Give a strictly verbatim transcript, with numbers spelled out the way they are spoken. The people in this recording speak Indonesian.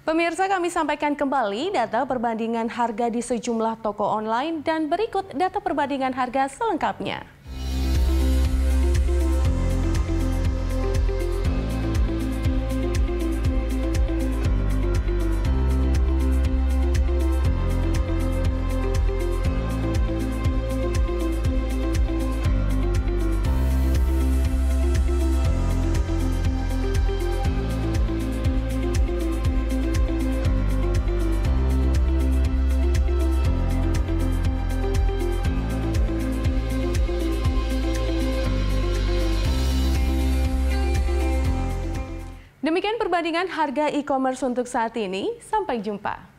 Pemirsa, kami sampaikan kembali data perbandingan harga di sejumlah toko online dan berikut data perbandingan harga selengkapnya. Demikian perbandingan harga e-commerce untuk saat ini. Sampai jumpa.